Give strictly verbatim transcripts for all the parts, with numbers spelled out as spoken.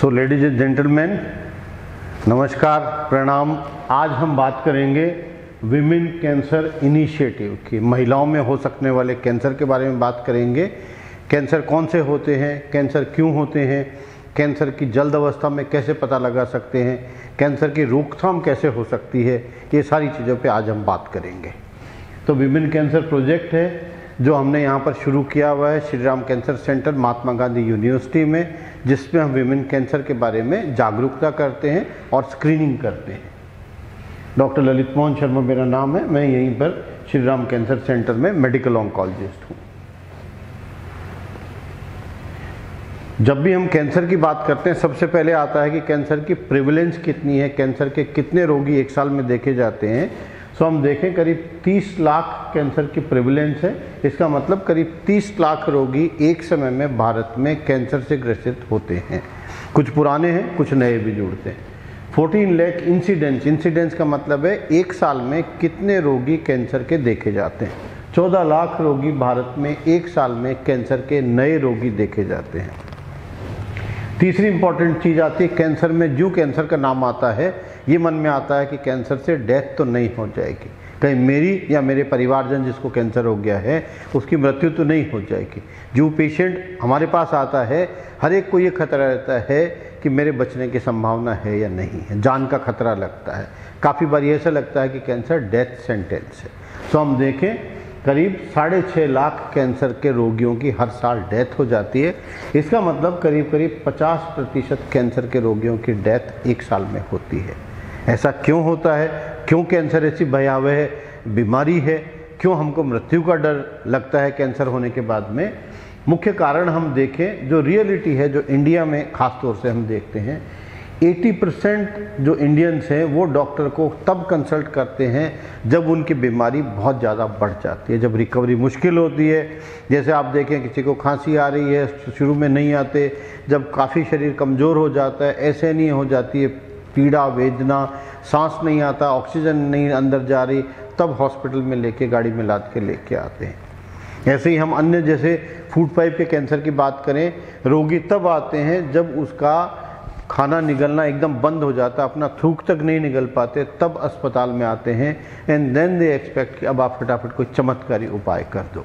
So ladies and gentleman, नमस्कार, प्रणाम। आज हम बात करेंगे विमेन कैंसर इनिशिएटिव की। महिलाओं में हो सकने वाले कैंसर के बारे में बात करेंगे। कैंसर कौन से होते हैं, कैंसर क्यों होते हैं, कैंसर की जल्द अवस्था में कैसे पता लगा सकते हैं, कैंसर की रोकथाम कैसे हो सकती है, ये सारी चीज़ों पे आज हम बात करेंगे। तो विमेन कैंसर प्रोजेक्ट है जो हमने यहाँ पर शुरू किया हुआ है Shri Ram cancer centre Mahatma Gandhi university में, जिसमें हम विमेन कैंसर के बारे में जागरूकता करते हैं और स्क्रीनिंग करते हैं। डॉक्टर ललित मोहन शर्मा मेरा नाम है। मैं यहीं पर श्री राम कैंसर सेंटर में मेडिकल ऑन्कोलॉजिस्ट हूँ। जब भी हम कैंसर की बात करते हैं, सबसे पहले आता है कि कैंसर की प्रिवलेंस कितनी है, कैंसर के कितने रोगी एक साल में देखे जाते हैं। सो हम देखें करीब तीस लाख कैंसर की प्रिवलेंस है। इसका मतलब करीब तीस लाख रोगी एक समय में भारत में कैंसर से ग्रसित होते हैं। कुछ पुराने हैं, कुछ नए भी जुड़ते हैं। चौदह लाख इंसिडेंस, इंसिडेंस का मतलब है एक साल में कितने रोगी कैंसर के देखे जाते हैं। चौदह लाख रोगी भारत में एक साल में कैंसर के नए रोगी देखे जाते हैं। तीसरी इंपॉर्टेंट चीज़ आती है, कैंसर में जो कैंसर का नाम आता है ये मन में आता है कि कैंसर से डेथ तो नहीं हो जाएगी, कहीं मेरी या मेरे परिवारजन जिसको कैंसर हो गया है उसकी मृत्यु तो नहीं हो जाएगी। जो पेशेंट हमारे पास आता है, हर एक को ये खतरा रहता है कि मेरे बचने की संभावना है या नहीं है, जान का खतरा लगता है। काफ़ी बार ऐसा लगता है कि कैंसर डेथ सेंटेंस है। तो हम देखें करीब साढ़े छः लाख कैंसर के रोगियों की हर साल डेथ हो जाती है। इसका मतलब करीब करीब पचास प्रतिशत कैंसर के रोगियों की डेथ एक साल में होती है। ऐसा क्यों होता है? क्यों कैंसर ऐसी भयावह बीमारी है? क्यों हमको मृत्यु का डर लगता है कैंसर होने के बाद में? मुख्य कारण हम देखें, जो रियलिटी है, जो इंडिया में ख़ास तौर से हम देखते हैं, अस्सी परसेंट जो इंडियंस हैं वो डॉक्टर को तब कंसल्ट करते हैं जब उनकी बीमारी बहुत ज़्यादा बढ़ जाती है, जब रिकवरी मुश्किल होती है। जैसे आप देखें किसी को खांसी आ रही है, शुरू में नहीं आते, जब काफ़ी शरीर कमज़ोर हो जाता है, ऐसे नहीं हो जाती है, पीड़ा वेदना, सांस नहीं आता, ऑक्सीजन नहीं अंदर जा रही, तब हॉस्पिटल में लेके गाड़ी में लाद के लेके आते हैं। ऐसे ही हम अन्य जैसे फूड पाइप के कैंसर की बात करें, रोगी तब आते हैं जब उसका खाना निगलना एकदम बंद हो जाता, अपना थूक तक नहीं निगल पाते, तब अस्पताल में आते हैं। एंड देन दे एक्सपेक्ट कि अब आप फटाफट कोई चमत्कारी उपाय कर दो।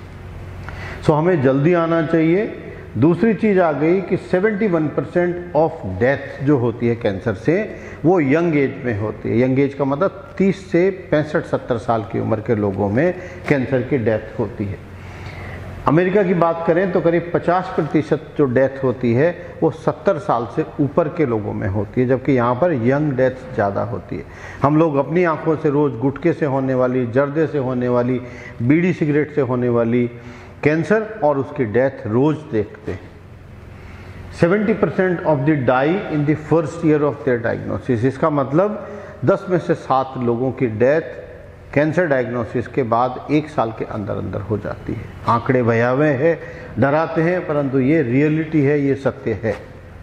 सो so, हमें जल्दी आना चाहिए। दूसरी चीज़ आ गई कि इकहत्तर परसेंट ऑफ डेथ जो होती है कैंसर से वो यंग एज में होती है। यंग एज का मतलब तीस से पैंसठ सत्तर साल की उम्र के लोगों में कैंसर की डेथ होती है। अमेरिका की बात करें तो करीब पचास प्रतिशत जो डेथ होती है वो सत्तर साल से ऊपर के लोगों में होती है, जबकि यहाँ पर यंग डेथ ज़्यादा होती है। हम लोग अपनी आंखों से रोज़ गुटखे से होने वाली, जर्दे से होने वाली, बीड़ी सिगरेट से होने वाली कैंसर और उसकी डेथ रोज़ देखते हैं। सत्तर percent of the die in the first year of their diagnosis. इसका मतलब दस में से सात लोगों की डेथ कैंसर डायग्नोसिस के बाद एक साल के अंदर अंदर हो जाती है। आंकड़े भयावह है, डराते हैं, परंतु ये रियलिटी है, ये सत्य है।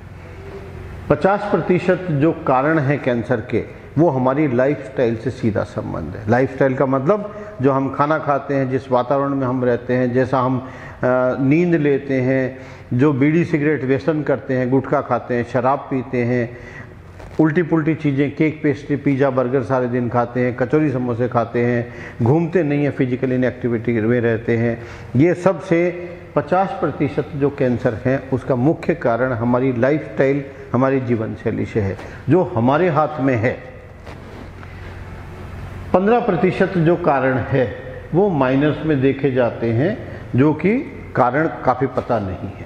पचास प्रतिशत जो कारण है कैंसर के वो हमारी लाइफस्टाइल से सीधा संबंध है। लाइफस्टाइल का मतलब जो हम खाना खाते हैं, जिस वातावरण में हम रहते हैं, जैसा हम नींद लेते हैं, जो बीड़ी सिगरेट व्यसन करते हैं, गुटखा खाते हैं, शराब पीते हैं, उल्टी पुल्टी चीज़ें, केक पेस्ट्री पिज़्ज़ा बर्गर सारे दिन खाते हैं, कचौरी समोसे खाते हैं, घूमते नहीं हैं, फिजिकल इनएक्टिविटी में रहते हैं, ये सब से पचास प्रतिशत जो कैंसर हैं उसका मुख्य कारण हमारी लाइफस्टाइल, हमारी जीवन शैली से है, जो हमारे हाथ में है। पंद्रह प्रतिशत जो कारण है वो माइनस में देखे जाते हैं, जो कि कारण काफ़ी पता नहीं है।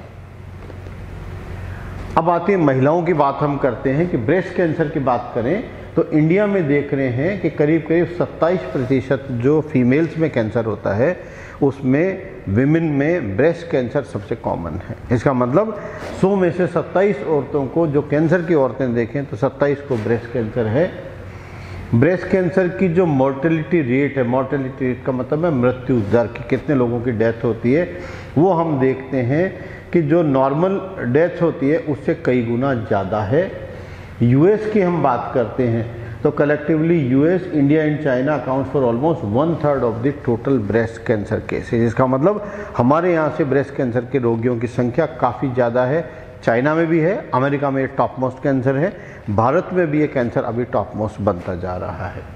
अब आती है महिलाओं की बात हम करते हैं कि ब्रेस्ट कैंसर की बात करें तो इंडिया में देख रहे हैं कि करीब करीब सत्ताईस प्रतिशत जो फीमेल्स में कैंसर होता है उसमें विमेन में ब्रेस्ट कैंसर सबसे कॉमन है। इसका मतलब सौ में से सत्ताईस औरतों को, जो कैंसर की औरतें देखें तो सत्ताईस को ब्रेस्ट कैंसर है। ब्रेस्ट कैंसर की जो मोर्टेलिटी रेट है, मोर्टेलिटी रेट का मतलब है मृत्यु दर कि कितने लोगों की डेथ होती है, वो हम देखते हैं कि जो नॉर्मल डेथ होती है उससे कई गुना ज़्यादा है। यूएस की हम बात करते हैं तो collectively US, India and China account for almost one third of the total breast cancer cases. इसका मतलब हमारे यहाँ से ब्रेस्ट कैंसर के रोगियों की संख्या काफ़ी ज़्यादा है, चाइना में भी है, अमेरिका में टॉप मोस्ट कैंसर है, भारत में भी ये कैंसर अभी टॉप मोस्ट बनता जा रहा है।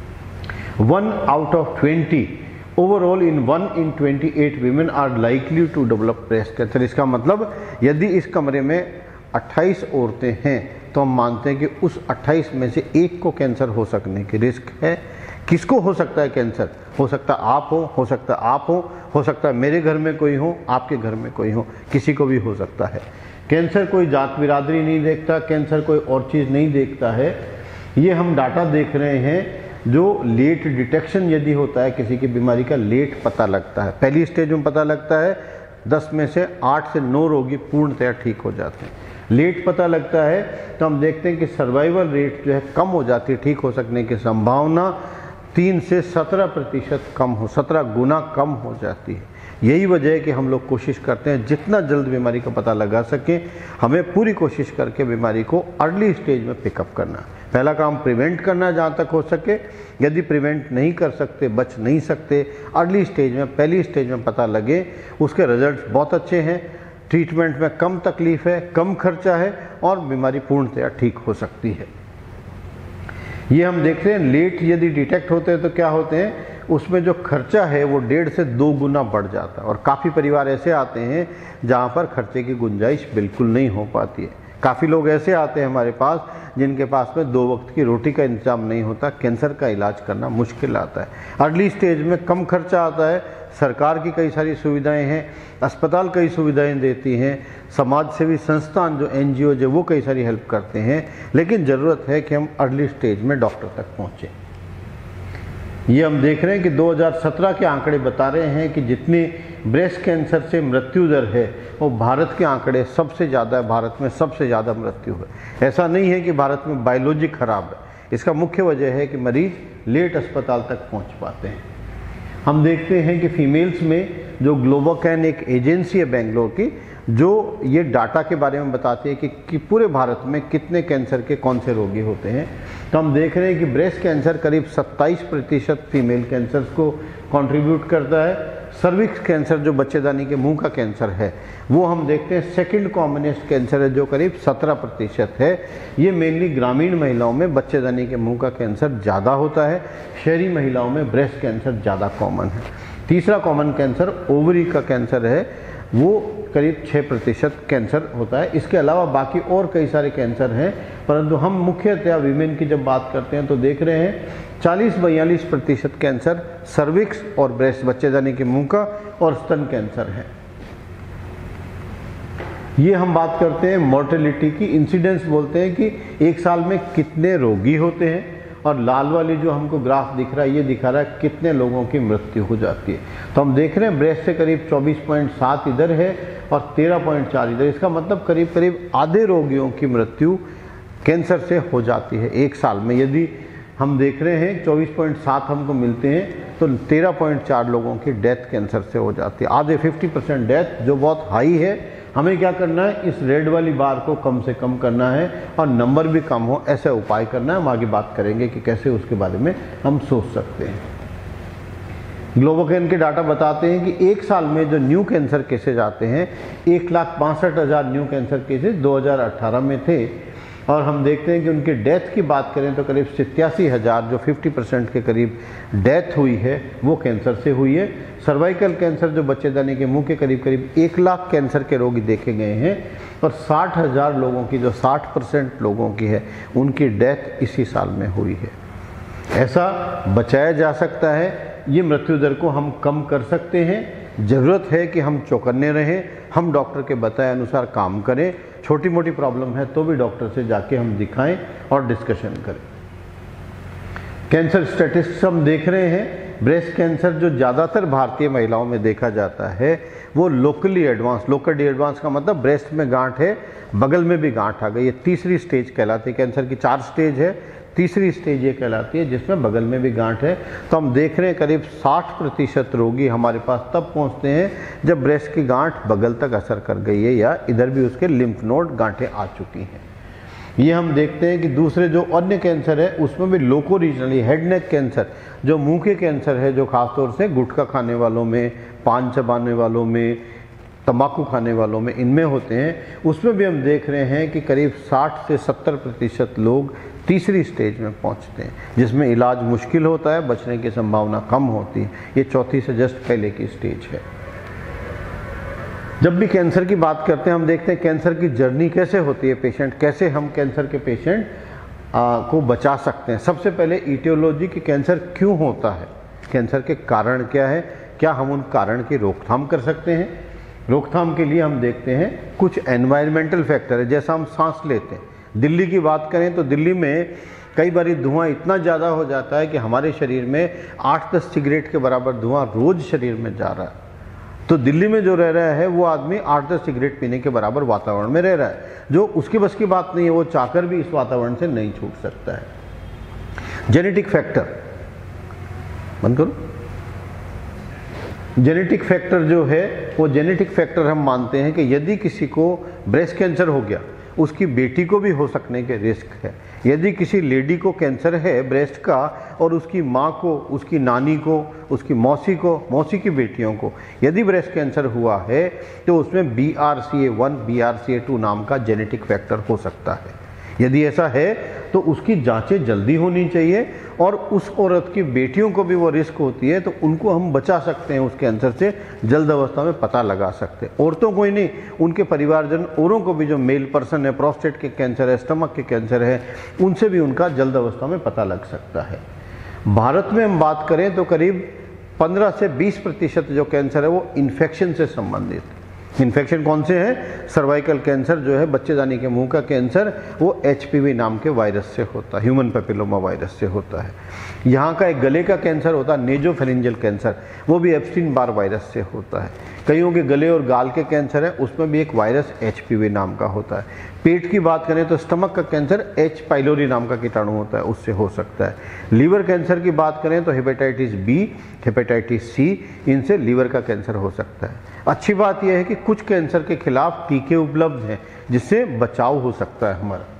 One out of twenty overall in one in twenty eight women are likely to develop breast cancer. इसका मतलब यदि इस कमरे में अट्ठाईस औरतें हैं तो हम मानते हैं कि उस अट्ठाईस में से एक को कैंसर हो सकने की रिस्क है। किसको हो सकता है कैंसर? हो सकता है आप हो हो सकता है आप हो हो सकता है मेरे घर में कोई हो, आपके घर में कोई हो, किसी को भी हो सकता है। कैंसर कोई जात बिरादरी नहीं देखता, कैंसर कोई और चीज़ नहीं देखता है। ये हम डाटा देख रहे हैं जो लेट डिटेक्शन यदि होता है किसी की बीमारी का, लेट पता लगता है, पहली स्टेज में पता लगता है, दस में से आठ से नौ रोगी पूर्णतया ठीक हो जाते हैं। लेट पता लगता है तो हम देखते हैं कि सर्वाइवल रेट जो है कम हो जाती है, ठीक हो सकने की संभावना तीन से सत्रह प्रतिशत कम हो, सत्रह गुना कम हो जाती है। यही वजह है कि हम लोग कोशिश करते हैं जितना जल्द बीमारी का पता लगा सकें, हमें पूरी कोशिश करके बीमारी को अर्ली स्टेज में पिकअप करना। पहला काम प्रिवेंट करना जहाँ तक हो सके। यदि प्रिवेंट नहीं कर सकते, बच नहीं सकते, अर्ली स्टेज में, पहली स्टेज में पता लगे, उसके रिजल्ट्स बहुत अच्छे हैं। ट्रीटमेंट में कम तकलीफ है, कम खर्चा है और बीमारी पूर्णतया ठीक हो सकती है। ये हम देख रहे हैं लेट यदि डिटेक्ट होते हैं तो क्या होते हैं, उसमें जो खर्चा है वो डेढ़ से दो गुना बढ़ जाता है। और काफ़ी परिवार ऐसे आते हैं जहाँ पर खर्चे की गुंजाइश बिल्कुल नहीं हो पाती है। काफ़ी लोग ऐसे आते हैं हमारे पास जिनके पास में दो वक्त की रोटी का इंतजाम नहीं होता, कैंसर का इलाज करना मुश्किल आता है। अर्ली स्टेज में कम खर्चा आता है, सरकार की कई सारी सुविधाएं हैं, अस्पताल कई सुविधाएं देती हैं, समाज सेवी संस्थान जो एन जी ओ जो वो कई सारी हेल्प करते हैं, लेकिन ज़रूरत है कि हम अर्ली स्टेज में डॉक्टर तक पहुँचें। ये हम देख रहे हैं कि दो हज़ार सत्रह के आंकड़े बता रहे हैं कि जितनी ब्रेस्ट कैंसर से मृत्यु दर है वो भारत के आंकड़े सबसे ज़्यादा है, भारत में सबसे ज़्यादा मृत्यु है। ऐसा नहीं है कि भारत में बायोलॉजी खराब है, इसका मुख्य वजह है कि मरीज लेट अस्पताल तक पहुंच पाते हैं। हम देखते हैं कि फीमेल्स में जो ग्लोबोकैन एक एजेंसी है बेंगलोर की, जो ये डाटा के बारे में बताती है कि, कि पूरे भारत में कितने कैंसर के कौन से रोगी होते हैं। तो हम देख रहे हैं कि ब्रेस्ट कैंसर करीब सत्ताईस प्रतिशत फीमेल कैंसर्स को कंट्रीब्यूट करता है। सर्विक्स कैंसर जो बच्चेदानी के मुंह का कैंसर है वो हम देखते हैं सेकंड कॉमनेस्ट कैंसर है जो करीब सत्रह प्रतिशत है। ये मेनली ग्रामीण महिलाओं में बच्चेदानी के मुंह का कैंसर ज़्यादा होता है, शहरी महिलाओं में ब्रेस्ट कैंसर ज़्यादा कॉमन है। तीसरा कॉमन कैंसर ओवरी का कैंसर है, वो करीब छः प्रतिशत कैंसर होता है। इसके अलावा बाकी और कई सारे कैंसर हैं, परंतु हम मुख्यतः वीमेन की जब बात करते हैं तो देख रहे हैं चालीस बयालीस प्रतिशत कैंसर सर्विक्स और ब्रेस्ट बच्चेदानी के मुंह का और स्तन कैंसर है। ये हम बात करते हैं मोर्टेलिटी की, इंसिडेंस बोलते हैं कि एक साल में कितने रोगी होते हैं, और लाल वाली जो हमको ग्राफ दिख रहा है ये दिखा रहा है कितने लोगों की मृत्यु हो जाती है। तो हम देख रहे हैं ब्रेस्ट से करीब चौबीस पॉइंट सात इधर है और तेरह पॉइंट चार इधर। इसका मतलब करीब करीब आधे रोगियों की मृत्यु कैंसर से हो जाती है एक साल में। यदि हम देख रहे हैं चौबीस पॉइंट सात हमको मिलते हैं तो तेरह पॉइंट चार लोगों की डेथ कैंसर से हो जाती है, आधे पचास परसेंट डेथ, जो बहुत हाई है। हमें क्या करना है, इस रेड वाली बार को कम से कम करना है और नंबर भी कम हो, ऐसा उपाय करना है। हम आगे बात करेंगे कि कैसे उसके बारे में हम सोच सकते हैं। ग्लोबोकैन के डाटा बताते हैं कि एक साल में जो न्यू कैंसर केसेज आते हैं, एक लाख बासठ हज़ार न्यू कैंसर केसेज दो हज़ार अठारह में थे, और हम देखते हैं कि उनकी डेथ की बात करें तो करीब सत्तासी हज़ार जो पचास परसेंट के करीब डेथ हुई है वो कैंसर से हुई है। सर्वाइकल कैंसर जो बच्चेदानी के मुंह के करीब करीब एक लाख कैंसर के रोगी देखे गए हैं, और साठ हज़ार लोगों की जो साठ परसेंट लोगों की है उनकी डेथ इसी साल में हुई है। ऐसा बचाया जा सकता है, ये मृत्यु दर को हम कम कर सकते हैं। ज़रूरत है कि हम चौकन्ने रहें, हम डॉक्टर के बताए अनुसार काम करें। छोटी मोटी प्रॉब्लम है तो भी डॉक्टर से जाके हम दिखाएं और डिस्कशन करें। कैंसर स्टैटिस्टिक्स हम देख रहे हैं, ब्रेस्ट कैंसर जो ज़्यादातर भारतीय महिलाओं में देखा जाता है वो लोकली एडवांस, लोकली एडवांस का मतलब ब्रेस्ट में गांठ है, बगल में भी गांठ आ गई, ये तीसरी स्टेज कहलाती है। कैंसर की चार स्टेज है, तीसरी स्टेज ये कहलाती है जिसमें बगल में भी गांठ है। तो हम देख रहे हैं करीब साठ प्रतिशत रोगी हमारे पास तब पहुंचते हैं जब ब्रेस्ट की गांठ बगल तक असर कर गई है या इधर भी उसके लिम्फ नोड गांठें आ चुकी हैं। ये हम देखते हैं कि दूसरे जो अन्य कैंसर है उसमें भी loco regionally head neck cancer जो मुंह के कैंसर है, जो खासतौर से गुटखा खाने वालों में, पान चबाने वालों में, तंबाकू खाने वालों में इनमें होते हैं, उसमें भी हम देख रहे हैं कि करीब साठ से सत्तर प्रतिशत लोग तीसरी स्टेज में पहुंचते हैं, जिसमें इलाज मुश्किल होता है, बचने की संभावना कम होती है। ये चौथी से जस्ट पहले की स्टेज है। जब भी कैंसर की बात करते हैं हम देखते हैं कैंसर की जर्नी कैसे होती है, पेशेंट कैसे हम कैंसर के पेशेंट आ, को बचा सकते हैं। सबसे पहले इटियोलॉजी कि कैंसर क्यों होता है, कैंसर के कारण क्या है, क्या हम उन कारण की रोकथाम कर सकते हैं। रोकथाम के लिए हम देखते हैं कुछ एनवायरमेंटल फैक्टर है, जैसा हम सांस लेते हैं। दिल्ली की बात करें तो दिल्ली में कई बार धुआं इतना ज़्यादा हो जाता है कि हमारे शरीर में आठ दस सिगरेट के बराबर धुआं रोज शरीर में जा रहा है। तो दिल्ली में जो रह रहा है वो आदमी आठ दस सिगरेट पीने के बराबर वातावरण में रह रहा है, जो उसकी बस की बात नहीं है, वो चाहकर भी इस वातावरण से नहीं छूट सकता है। जेनेटिक फैक्टर बंद करो। जेनेटिक फैक्टर जो है वो जेनेटिक फैक्टर हम मानते हैं कि यदि किसी को ब्रेस्ट कैंसर हो गया, उसकी बेटी को भी हो सकने के रिस्क है। यदि किसी लेडी को कैंसर है ब्रेस्ट का और उसकी माँ को, उसकी नानी को, उसकी मौसी को, मौसी की बेटियों को यदि ब्रेस्ट कैंसर हुआ है तो उसमें B R C A one, B R C A two नाम का जेनेटिक फैक्टर हो सकता है। यदि ऐसा है तो उसकी जांचें जल्दी होनी चाहिए, और उस औरत की बेटियों को भी वो रिस्क होती है तो उनको हम बचा सकते हैं, उस कैंसर से जल्द अवस्था में पता लगा सकते हैं। औरतों को ही नहीं, उनके परिवारजन औरों को भी, जो मेल पर्सन है, प्रोस्टेट के कैंसर है, स्टमक के कैंसर है, उनसे भी उनका जल्द अवस्था में पता लग सकता है। भारत में हम बात करें तो करीब पंद्रह से बीस प्रतिशत जो कैंसर है वो इन्फेक्शन से संबंधित है। इन्फेक्शन कौन से हैं? सर्वाइकल कैंसर जो है, बच्चेदानी के मुंह का कैंसर, वो एच पी वी नाम के वायरस से होता है, ह्यूमन पेपिलोमा वायरस से होता है। यहाँ का एक गले का कैंसर होता है नेजोफेरिंजियल कैंसर, वो भी एप्स्टीन बार वायरस से होता है। कईयों के गले और गाल के कैंसर है, उसमें भी एक वायरस एच पी वी नाम का होता है। पेट की बात करें तो स्टमक का कैंसर एच पाइलोरी नाम का कीटाणु होता है, उससे हो सकता है। लीवर कैंसर की बात करें तो हेपेटाइटिस बी, हेपेटाइटिस सी, इनसे लीवर का कैंसर हो सकता है। अच्छी बात यह है कि कुछ कैंसर के खिलाफ टीके उपलब्ध हैं जिससे बचाव हो सकता है हमारा।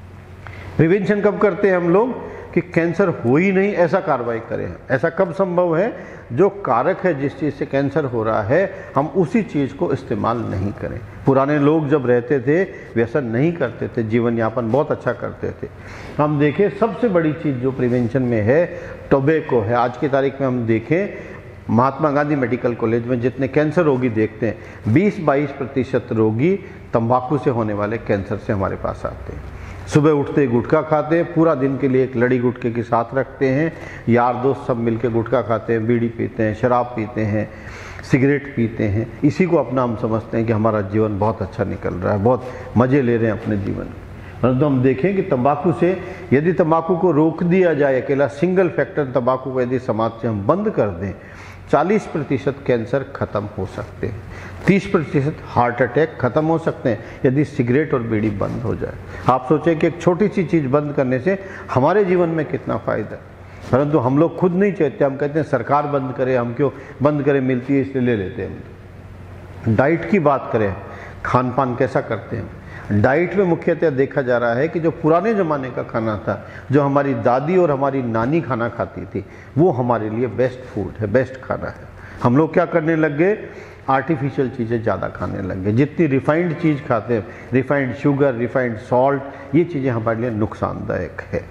प्रिवेंशन कब करते हैं हम लोग कि कैंसर हो ही नहीं ऐसा कार्रवाई करें। ऐसा कब संभव है? जो कारक है जिस चीज़ से कैंसर हो रहा है, हम उसी चीज़ को इस्तेमाल नहीं करें। पुराने लोग जब रहते थे वैसा नहीं करते थे, जीवन यापन बहुत अच्छा करते थे। हम देखें सबसे बड़ी चीज़ जो प्रिवेंशन में है टोबैको है। आज की तारीख में हम देखें महात्मा गांधी मेडिकल कॉलेज में जितने कैंसर रोगी देखते हैं, बीस बाईस प्रतिशत रोगी तंबाकू से होने वाले कैंसर से हमारे पास आते हैं। सुबह उठते गुटखा खाते हैं, पूरा दिन के लिए एक लड़ी गुटखे के साथ रखते हैं, यार दोस्त सब मिलके गुटखा खाते हैं, बीड़ी पीते हैं, शराब पीते हैं, सिगरेट पीते हैं। इसी को अपना हम समझते हैं कि हमारा जीवन बहुत अच्छा निकल रहा है, बहुत मज़े ले रहे हैं अपने जीवन में। परंतु हम देखें कि तंबाकू से, यदि तंबाकू को रोक दिया जाए, अकेला सिंगल फैक्टर तंबाकू को यदि समाज से हम बंद कर दें, चालीस प्रतिशत कैंसर खत्म हो सकते हैं, तीस प्रतिशत हार्ट अटैक खत्म हो सकते हैं यदि सिगरेट और बीड़ी बंद हो जाए। आप सोचें कि एक छोटी सी चीज़ बंद करने से हमारे जीवन में कितना फ़ायदा है, परंतु हम लोग खुद नहीं चाहते। हम कहते हैं सरकार बंद करे, हम क्यों बंद करें, मिलती है इसलिए ले लेते हैं। डाइट की बात करें, खान पान कैसा करते हैं? डाइट में मुख्यतः देखा जा रहा है कि जो पुराने ज़माने का खाना था, जो हमारी दादी और हमारी नानी खाना खाती थी, वो हमारे लिए बेस्ट फूड है, बेस्ट खाना है। हम लोग क्या करने लग गए? आर्टिफिशियल चीज़ें ज़्यादा खाने लग गए। जितनी रिफाइंड चीज़ खाते हैं, रिफाइंड शुगर, रिफाइंड सॉल्ट, ये चीज़ें हमारे लिए नुकसानदायक है।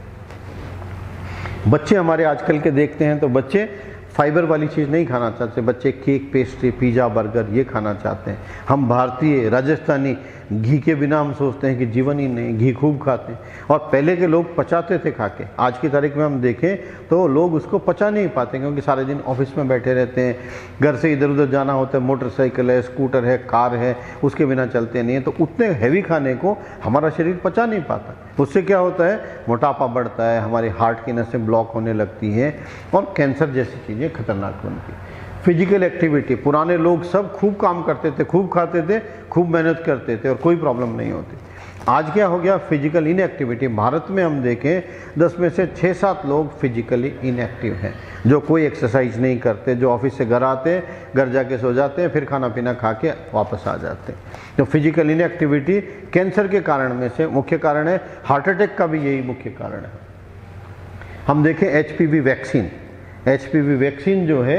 बच्चे हमारे आजकल के देखते हैं तो बच्चे फाइबर वाली चीज़ नहीं खाना चाहते। बच्चे केक, पेस्ट्री, पिज़्ज़ा, बर्गर ये खाना चाहते हैं। हम भारतीय राजस्थानी घी के बिना हम सोचते हैं कि जीवन ही नहीं, घी खूब खाते हैं। और पहले के लोग पचाते थे खा के। आज की तारीख में हम देखें तो लोग उसको पचा नहीं पाते, क्योंकि सारे दिन ऑफिस में बैठे रहते हैं, घर से इधर उधर जाना होता है, मोटरसाइकिल है, स्कूटर है, कार है, उसके बिना चलते नहीं है। तो उतने हैवी खाने को हमारा शरीर पचा नहीं पाता। उससे क्या होता है? मोटापा बढ़ता है, हमारे हार्ट की नसें ब्लॉक होने लगती हैं और कैंसर जैसी चीज़ें खतरनाक बनती हैं। फिजिकल एक्टिविटी, पुराने लोग सब खूब काम करते थे, खूब खाते थे, खूब मेहनत करते थे और कोई प्रॉब्लम नहीं होती। आज क्या हो गया? Physical inactivity. भारत में हम देखें दस में से छः सात लोग फिजिकली इनएक्टिव हैं, जो कोई एक्सरसाइज नहीं करते, जो ऑफिस से घर आते हैं, घर जाके सो जाते हैं, फिर खाना पीना खा के वापस आ जाते हैं। तो फिजिकल इनएक्टिविटी कैंसर के कारण में से मुख्य कारण है। हार्ट अटैक का भी यही मुख्य कारण है। हम देखें H P V vaccine, H P V vaccine जो है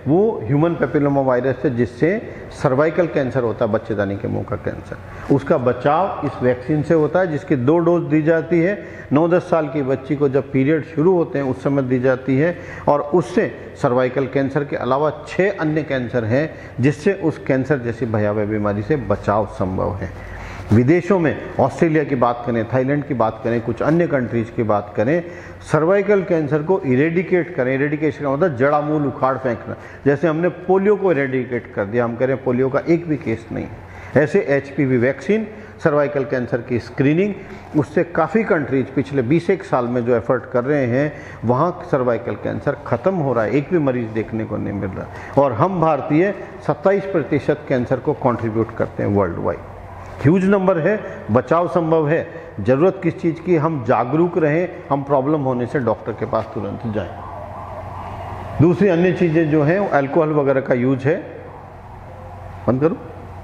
वो ह्यूमन पेपिलोमा वायरस है, जिससे सर्वाइकल कैंसर होता है, बच्चेदानी के मुंह का कैंसर। उसका बचाव इस वैक्सीन से होता है, जिसकी दो डोज दी जाती है। नौ दस साल की बच्ची को जब पीरियड शुरू होते हैं उस समय दी जाती है, और उससे सर्वाइकल कैंसर के अलावा छः अन्य कैंसर हैं जिससे उस कैंसर जैसी भयावह बीमारी से बचाव संभव है। विदेशों में ऑस्ट्रेलिया की बात करें, थाईलैंड की बात करें, कुछ अन्य कंट्रीज की बात करें, सर्वाइकल कैंसर को इरेडिकेट करें, इरेडिकेशन का मतलब जड़ा मूल उखाड़ फेंकना। जैसे हमने पोलियो को इरेडिकेट कर दिया, हम करें पोलियो का एक भी केस नहीं। ऐसे एचपीवी वैक्सीन, सर्वाइकल कैंसर की स्क्रीनिंग, उससे काफ़ी कंट्रीज पिछले बीस एक साल में जो एफर्ट कर रहे हैं, वहाँ सर्वाइकल कैंसर ख़त्म हो रहा है, एक भी मरीज़ देखने को नहीं मिल रहा। और हम भारतीय सत्ताईस प्रतिशत कैंसर को कंट्रीब्यूट करते हैं वर्ल्ड वाइड। ह्यूज नंबर है, बचाव संभव है। ज़रूरत किस चीज़ की, हम जागरूक रहें, हम प्रॉब्लम होने से डॉक्टर के पास तुरंत जाएं। दूसरी अन्य चीज़ें जो हैं, अल्कोहल वगैरह का यूज है, बंद करो।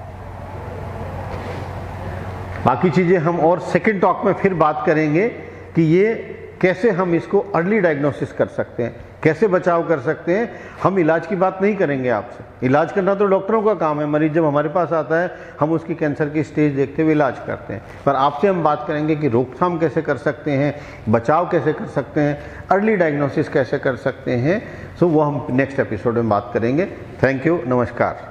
बाकी चीज़ें हम और सेकंड टॉक में फिर बात करेंगे कि ये कैसे हम इसको अर्ली डायग्नोसिस कर सकते हैं, कैसे बचाव कर सकते हैं। हम इलाज की बात नहीं करेंगे आपसे, इलाज करना तो डॉक्टरों का काम है। मरीज जब हमारे पास आता है, हम उसकी कैंसर की स्टेज देखते हुए इलाज करते हैं, पर आपसे हम बात करेंगे कि रोकथाम कैसे कर सकते हैं, बचाव कैसे कर सकते हैं, अर्ली डायग्नोसिस कैसे कर सकते हैं। सो वो हम नेक्स्ट एपिसोड में बात करेंगे। थैंक यू, नमस्कार।